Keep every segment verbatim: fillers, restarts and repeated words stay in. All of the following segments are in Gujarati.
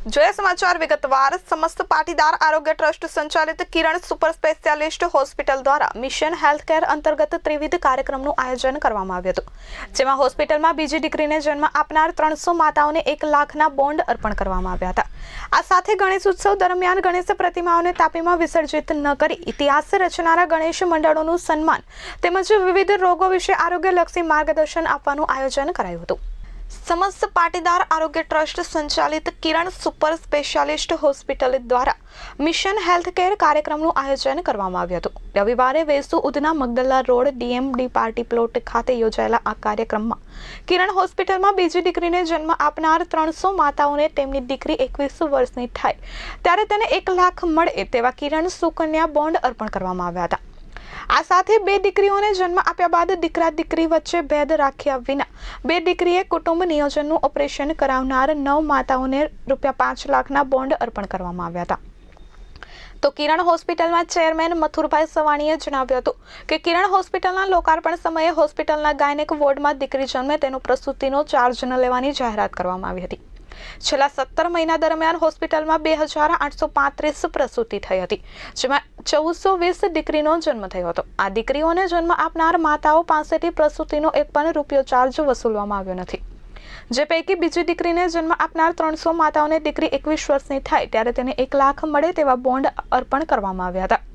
જોઈએ સમાચાર વિગતવાર। સમસ્ત પાટીદાર આરોગ્ય ટ્રસ્ટ સંચાલિત કિરણ સુપર સ્પેશિયાલિસ્ટ હોસ્પિટલ દ્વારા મિશન હેલ્થ કેર અંતર્ગત ત્રિવિધ કાર્યક્રમનું આયોજન કરવામાં આવ્યું હતું, જેમાં હોસ્પિટલમાં બીજી દીકરીને જન્મ આપનાર ત્રણસો માતાઓને એક લાખના બોન્ડ અર્પણ કરવામાં આવ્યા હતા। આ સાથે ગણેશ ઉત્સવ દરમિયાન ગણેશ પ્રતિમાઓને તાપીમાં વિસર્જિત ન કરી ઇતિહાસ રચનારા ગણેશ મંડળોનું સન્માન તેમજ વિવિધ રોગો વિશે આરોગ્યલક્ષી માર્ગદર્શન આપવાનું આયોજન કરાયું હતું। समस्त पाटीदार आरोग्य ट्रस्ट संचालित किरण सुपर स्पेशियालिस्ट होस्पिटल द्वारा मिशन हेल्थ केर कार्यक्रमનું આયોજન કરવામાં આવ્યું હતું। રવિવારે Vesu Udhna Magdalla road DMD party plot ખાતે યોજાયેલા આ કાર્યક્રમમાં કિરણ હોસ્પિટલમાં બીજી દીકરીને જન્મ આપનાર ત્રણસો માતાઓને તેમની દીકરી એકવીસ વર્ષની થાય ત્યારે તેને એક લાખ મળે તેવા કિરણ સુકન્યા બોન્ડ અર્પણ કરવામાં આવ્યા હતા। આ સાથે બે દીકરીઓને જન્મ આપ્યા બાદ દીકરા દીકરી વચ્ચે ભેદ રાખ્યા વિના બે દીકરીએ કુટુંબ નિયોજનનું ઓપરેશન કરાવનાર નવ માતાઓને રૂપિયા પાંચ લાખના બોન્ડ અર્પણ કરવામાં આવ્યા હતા। તો કિરણ હોસ્પિટલમાં ચેરમેન મથુરભાઈ સવાણીએ જણાવ્યું હતું કે કિરણ હોસ્પિટલના લોકાર્પણ સમયે હોસ્પિટલના ગાયનેક વોર્ડમાં દીકરી જન્મે તેનો પ્રસૂતિનો ચાર્જ ન લેવાની જાહેરાત કરવામાં આવી હતી। છેલ્લા સત્તર મહિના દરમિયાન હોસ્પિટલમાં બે હજાર આઠસો પાંત્રીસ પ્રસૂતિ થઈ હતી, જેમાં ચૌદસો વીસ દીકરીનો જન્મ થયો હતો। આ દીકરીઓને જન્મ આપનાર માતાઓ પાસેથી પ્રસૂતિનો એક પણ રૂપિયો ચાર્જ વસૂલવામાં આવ્યો નથી, જે પૈકી બીજી દીકરીને જન્મ આપનાર ત્રણસો માતાઓને દીકરી એકવીસ વર્ષની થાય ત્યારે તેને એક લાખ મળે તેવા બોન્ડ અર્પણ કરવામાં આવ્યા હતા।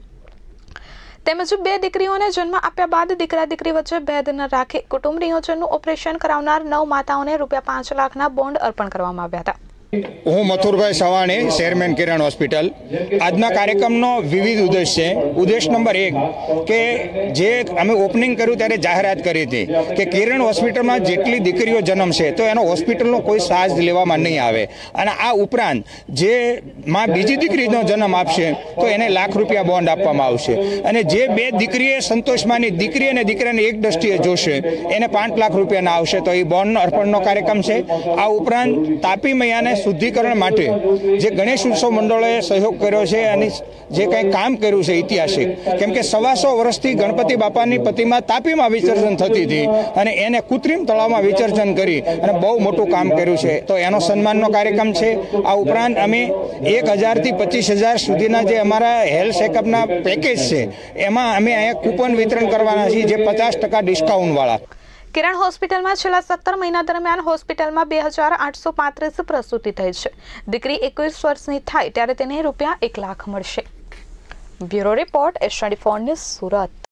તેમજ બે દીકરીઓને જન્મ આપ્યા બાદ દીકરા દીકરી વચ્ચે ભેદ ન રાખી કુટુંબ નિયોજનનું ઓપરેશન કરાવનાર નવ માતાઓને રૂપિયા પાંચ લાખના બોન્ડ અર્પણ કરવામાં આવ્યા હતા। હું મથુરભાઈ સવાણી, ચેરમેન કિરણ હોસ્પિટલ। આજના કાર્યક્રમનો વિવિધ ઉદ્દેશ છે। ઉદ્દેશ નંબર એક કે જે અમે ઓપનિંગ કર્યું ત્યારે જાહેરાત કરી હતી કે કિરણ હોસ્પિટલમાં જેટલી દીકરીઓ જન્મશે તો એનો હોસ્પિટલનો કોઈ ચાર્જ લેવામાં નહીં આવે, અને આ ઉપરાંત જે માં બીજી દીકરીનો જન્મ આપશે તો એને લાખ રૂપિયા બોન્ડ આપવામાં આવશે, અને જે બે દીકરીએ સંતોષમાની દીકરી અને દીકરાને એક દ્રષ્ટિએ જોશે એને પાંચ લાખ રૂપિયાના આવશે। તો એ બોન્ડ અર્પણનો કાર્યક્રમ છે। આ ઉપરાંત તાપી મૈયાને શુદ્ધિકરણ માટે જે ગણેશ ઉત્સવ મંડળોએ સહયોગ કર્યો છે અને જે કંઈ કામ કર્યું છે ઐતિહાસિક, કેમ કે સવાસો વર્ષથી ગણપતિ બાપાની પ્રતિમા તાપીમાં વિસર્જન થતી હતી અને એને કૃત્રિમ તળાવમાં વિસર્જન કરી અને બહુ મોટું કામ કર્યું છે, તો એનો સન્માનનો કાર્યક્રમ છે। આ ઉપરાંત અમે એક હજારથી પચીસ હજાર સુધીના જે અમારા હેલ્થ ચેકઅપના પેકેજ છે એમાં અમે અહીંયા કૂપન વિતરણ કરવાના છીએ, જે પચાસ ટકા ડિસ્કાઉન્ટવાળા। કિરણ હોસ્પિટલમાં છેલ્લા સત્તર મહિના દરમિયાન હોસ્પિટલમાં બે હજાર આઠસો પાંત્રીસ પ્રસૂતિ થઈ છે। દીકરી એકવીસ વર્ષની થાય ત્યારે તેને રૂપિયા એક લાખ મળશે। Bureau report, S twenty four news, Surat.